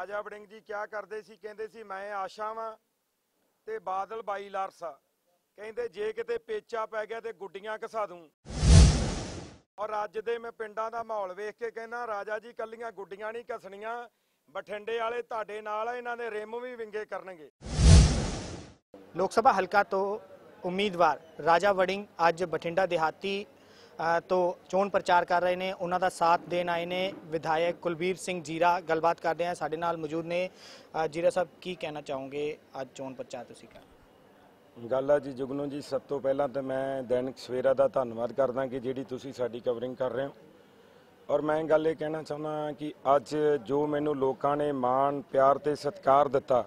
ਰਾਜਾ ਵੜਿੰਗ ਜੀ ਕਿਆ ਕਰਦੇ ਸੀ, ਕਹਿੰਦੇ ਸੀ ਮੈਂ ਆਸ਼ਾ ਵਾਂ ਤੇ ਬਾਦਲ ਬਾਈ ਲਾਰਸਾ, ਕਹਿੰਦੇ ਜੇ ਕਿਤੇ ਪੇਚਾ ਪੈ ਗਿਆ ਤੇ ਗੁੱਡੀਆਂ ਘਸਾ ਦੂੰ। ਔਰ ਅੱਜ ਦੇ ਮੈਂ ਪਿੰਡਾਂ ਦਾ ਮਾਹੌਲ ਵੇਖ ਕੇ ਕਹਿੰਦਾ ਰਾਜਾ ਜੀ ਕੱਲੀਆਂ ਗੁੱਡੀਆਂ ਨਹੀਂ ਘਸਣੀਆਂ, ਬਠਿੰਡੇ ਵਾਲੇ ਤੁਹਾਡੇ ਨਾਲ ਆ, ਇਹਨਾਂ ਦੇ ਰਿਮ ਵੀ ਵਿੰਗੇ ਕਰਨਗੇ। ਲੋਕ ਸਭਾ ਹਲਕਾ ਤੋਂ ਉਮੀਦਵਾਰ ਰਾਜਾ ਵੜਿੰਗ ਅੱਜ ਬਠਿੰਡਾ ਦਿਹਾਤੀ तो चोण प्रचार कर रहे हैं। उन्होंने साथ देन आए ने विधायक कुलबीर सिंह जीरा। गलबात करते हैं, साडे नाल मौजूद ने। जीरा साहब की कहना चाहोगे आज चोण प्रचार तुसीं कर गल है जी जुगनू जी, सब तो पहला तो मैं दैनिक सवेरा का धन्यवाद करदा कि जिहड़ी तुसीं साडी कवरिंग कर रहे हो। और मैं गल ये कहना चाहुंदा कि अज जो मैनूं लोकां ने मान प्यार ते सत्कार दिता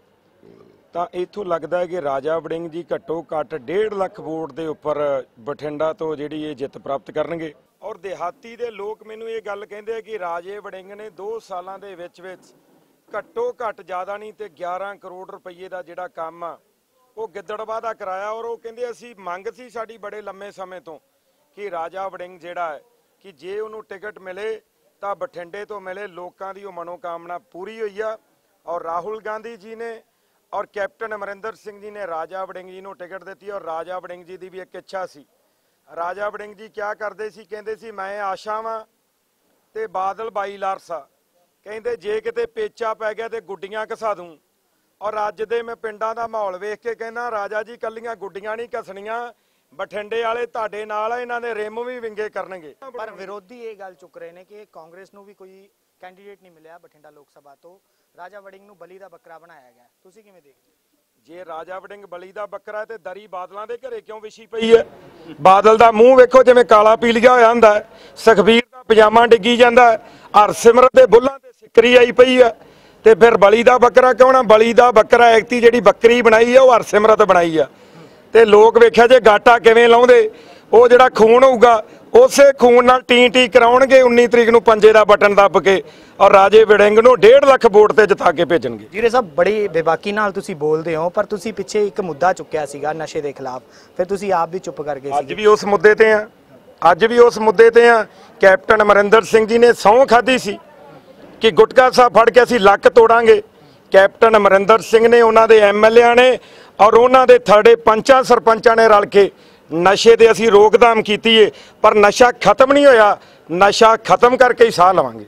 ਤਾਂ ਇੱਥੋਂ ਲੱਗਦਾ ਹੈ ਕਿ ਰਾਜਾ ਵੜਿੰਗ ਜੀ ਘੱਟੋ ਘੱਟ 1.5 ਲੱਖ ਵੋਟ ਦੇ ਉੱਪਰ ਬਠਿੰਡਾ ਤੋਂ ਜਿਹੜੀ ਇਹ ਜਿੱਤ ਪ੍ਰਾਪਤ ਕਰਨਗੇ। ਔਰ ਦਿਹਾਤੀ ਦੇ ਲੋਕ ਮੈਨੂੰ ਇਹ ਗੱਲ ਕਹਿੰਦੇ ਆ ਕਿ ਰਾਜੇ ਵੜਿੰਗ ਨੇ 2 ਸਾਲਾਂ ਦੇ ਵਿੱਚ ਘੱਟੋ ਘੱਟ ਜ਼ਿਆਦਾ ਨਹੀਂ ਤੇ 11 ਕਰੋੜ ਰੁਪਏ ਦਾ ਜਿਹੜਾ ਕੰਮ ਆ ਉਹ ਗਿੱਦੜਬਾਹ ਦਾ ਕਰਾਇਆ। ਔਰ ਉਹ ਕਹਿੰਦੇ ਅਸੀਂ ਮੰਗ ਸੀ ਸਾਡੀ ਬੜੇ ਲੰਮੇ ਸਮੇਂ ਤੋਂ ਕਿ ਰਾਜਾ ਵੜਿੰਗ ਜਿਹੜਾ ਹੈ ਕਿ ਜੇ ਉਹਨੂੰ ਟਿਕਟ ਮਿਲੇ ਤਾਂ ਬਠਿੰਡੇ ਤੋਂ ਮਿਲੇ। ਲੋਕਾਂ ਦੀ ਉਹ ਮਨੋਕਾਮਨਾ ਪੂਰੀ ਹੋਈ ਆ। ਔਰ ਰਾਹੁਲ ਗਾਂਧੀ ਜੀ ਨੇ और कैप्टन अमरिंदर सिंह जी ने राजा वड़िंग जी को टिकट दी। और राजा वड़िंग जी की भी एक इच्छा सी। राजा वड़िंग जी क्या करते सी, कहते सी मैं आशा वां ते बादल बाई लारसा, कहते जे किते पेचा पै गया तो गुड्डियां घसा दूं। और अज दे मैं पिंडां दा माहौल वेख के कहना राजा जी कल्लियां गुड्डियां नहीं घसणियां, बठिंडे वाले तुहाडे नाल आ, इन्हां दे रिम भी विंगे करनगे। पर विरोधी ये गल चुक रहे हैं कि कांग्रेस नूं भी कोई कैंडीडेट नहीं मिलिया बठिंडा लोक सभा तो, राजा वड़िंग नूं बली दा बकरा बनाया गया। तुसीं किवें देखदे हो? जे राजा वड़िंग बली दा बकरा है ते दरी बादलों के घरे क्यों विछी पई है? बादल दा मूँह वेखो जिवें काला पीलिया होया हुंदा है, सुखबीर दा पजामा डिग्गी जांदा है, हरसिमरत दे बुल्लां ते सिकरी आई पई है, ते फिर बली दा बकरा कौन है? बली दा बकरा ऐकती जिहड़ी बकरी बनाई है वो हरसिमरत बनाई है। ते लोग वेखिया जे गाटा किवें लाउंदे, ਉਹ ਜਿਹੜਾ खून होऊगा उसे खून नाल टी टी कराउणगे 19 तरीक ਨੂੰ पंजे ਦਾ बटन दब के और राजे वड़िंग ਨੂੰ 1.5 ਲੱਖ वोट ਤੇ ਜਿਤਾ ਕੇ ਭੇਜਣਗੇ। ਜੀਰੇ ਸਾਹਿਬ ਬੜੀ ਬੇਬਾਕੀ ਨਾਲ ਤੁਸੀਂ ਬੋਲਦੇ ਹੋ, ਪਰ ਤੁਸੀਂ ਪਿੱਛੇ ਇੱਕ ਮੁੱਦਾ ਚੁੱਕਿਆ ਸੀਗਾ ਨਸ਼ੇ ਦੇ ਖਿਲਾਫ, ਫਿਰ ਤੁਸੀਂ ਆਪ ਵੀ ਚੁੱਪ ਕਰ ਗਏ ਸੀ। ਅੱਜ ਵੀ ਉਸ ਮੁੱਦੇ ਤੇ ਆ, ਅੱਜ ਵੀ ਉਸ ਮੁੱਦੇ ਤੇ ਆ। ਕੈਪਟਨ ਅਮਰਿੰਦਰ ਸਿੰਘ ਜੀ ਨੇ ਸਹੁੰ ਖਾਧੀ ਸੀ ਕਿ ਗੁਟਕਾ ਸਾਹਿਬ ਫੜ ਕੇ ਅਸੀਂ ਲੱਕ ਤੋੜਾਂਗੇ। ਕੈਪਟਨ ਅਮਰਿੰਦਰ ਸਿੰਘ ਨੇ, ਉਹਨਾਂ ਦੇ ਐਮਐਲਏ ਨੇ ਔਰ ਉਹਨਾਂ ਦੇ ਥੜੇ ਪੰਚਾਂ ਸਰਪੰਚਾਂ ਨੇ ਰਲ ਕੇ ਨਸ਼ੇ ਦੇ ਅਸੀਂ ਰੋਕਥਾਮ ਕੀਤੀ ਹੈ। ਪਰ ਨਸ਼ਾ ਖਤਮ ਨਹੀਂ ਹੋਇਆ, ਨਸ਼ਾ ਖਤਮ ਕਰਕੇ ਹੀ ਸਾਹ ਲਵਾਂਗੇ।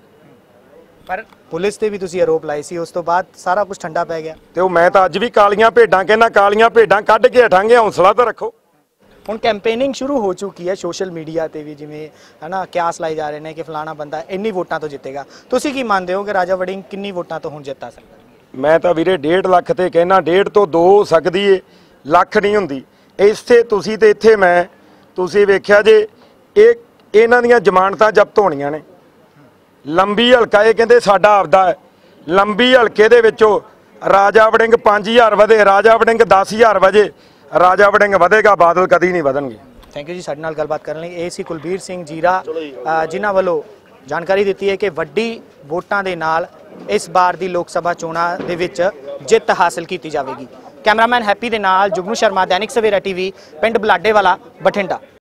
ਪਰ ਪੁਲਿਸ ਤੇ ਵੀ ਤੁਸੀਂ ਆਰੋਪ ਲਾਏ ਸੀ, ਉਸ ਤੋਂ ਬਾਅਦ ਸਾਰਾ ਕੁਝ ਠੰਡਾ ਪੈ ਗਿਆ। ਤੇ ਉਹ ਮੈਂ ਤਾਂ ਅੱਜ ਵੀ ਕਾਲੀਆਂ ਭੇਡਾਂ ਕਹਿੰਦਾ, ਕਾਲੀਆਂ ਭੇਡਾਂ ਕੱਢ ਕੇ ਹਟਾਂਗੇ, ਹੌਸਲਾ ਤਾਂ ਰੱਖੋ। ਹੁਣ ਕੈਂਪੇਨਿੰਗ ਸ਼ੁਰੂ ਹੋ ਚੁੱਕੀ ਹੈ ਸੋਸ਼ਲ ਮੀਡੀਆ ਤੇ ਵੀ, ਜਿਵੇਂ ਹੈ ਨਾ ਕਿਆਸ ਲਾਏ ਜਾ ਰਹੇ ਨੇ ਕਿ ਫਲਾਣਾ ਬੰਦਾ ਇੰਨੀ ਵੋਟਾਂ ਤੋਂ ਜਿੱਤੇਗਾ। ਤੁਸੀਂ ਕੀ ਮੰਨਦੇ ਹੋ ਕਿ ਰਾਜਾ ਵੜਿੰਗ ਕਿੰਨੀ ਵੋਟਾਂ ਤੋਂ ਹੁਣ ਜਿੱਤਾ ਸਕਦਾ? ਮੈਂ ਤਾਂ ਵੀਰੇ 1.5 ਲੱਖ ਤੇ ਕਹਿਣਾ, 1.5 ਤੋਂ 2 ਹੋ ਸਕਦੀ ਏ, ਲੱਖ ਨਹੀਂ ਹੁੰਦੀ। ਇੱਥੇ ਤੁਸੀਂ ਤੇ ਇੱਥੇ ਮੈਂ, ਤੁਸੀਂ ਵੇਖਿਆ ਜੇ ਇਹਨਾਂ ਦੀਆਂ ਜ਼ਮਾਨਤਾਂ ਜ਼ਬਤ ਹੋਣੀਆਂ ਨੇ। ਲੰਬੀ ਹਲਕਾ ਇਹ ਕਹਿੰਦੇ ਸਾਡਾ ਆਪਦਾ ਹੈ, ਲੰਬੀ ਹਲਕੇ ਦੇ ਵਿੱਚੋਂ ਰਾਜਾ ਵੜਿੰਗ 5000 ਵਧੇ, ਰਾਜਾ ਵੜਿੰਗ 10000 ਵਜੇ, ਰਾਜਾ ਵੜਿੰਗ ਵਧੇਗਾ, ਬਾਦਲ ਕਦੀ ਨਹੀਂ ਵਧਣਗੇ। ਥੈਂਕ ਯੂ ਜੀ ਸਾਡੇ ਨਾਲ ਗੱਲਬਾਤ ਕਰਨ ਲਈ। ਇਹ ਸੀ ਕੁਲਬੀਰ ਸਿੰਘ ਜੀਰਾ, ਜਿਨ੍ਹਾਂ ਵੱਲੋਂ ਜਾਣਕਾਰੀ ਦਿੱਤੀ ਹੈ ਕਿ ਵੱਡੀ ਵੋਟਾਂ ਦੇ ਨਾਲ ਇਸ ਵਾਰ ਦੀ ਲੋਕ ਸਭਾ ਚੋਣਾਂ ਦੇ ਵਿੱਚ ਜਿੱਤ ਹਾਸਲ ਕੀਤੀ ਜਾਵੇਗੀ। कैमरामैन हैप्पी दे नाल जुगनू शर्मा, दैनिक सवेरा टीवी, पिंड बलाडे वाला, बठिंडा।